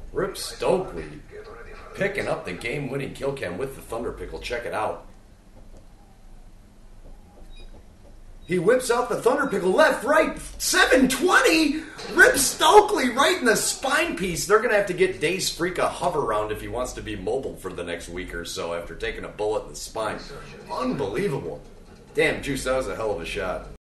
Rip Stokely picking up the game-winning kill cam with the Thunder Pickle. Check it out. He whips out the Thunder Pickle left, right, 720. Rip Stokely right in the spine piece. They're going to have to get Dace Freak a hover round if he wants to be mobile for the next week or so after taking a bullet in the spine. Unbelievable. Damn, Juice, that was a hell of a shot.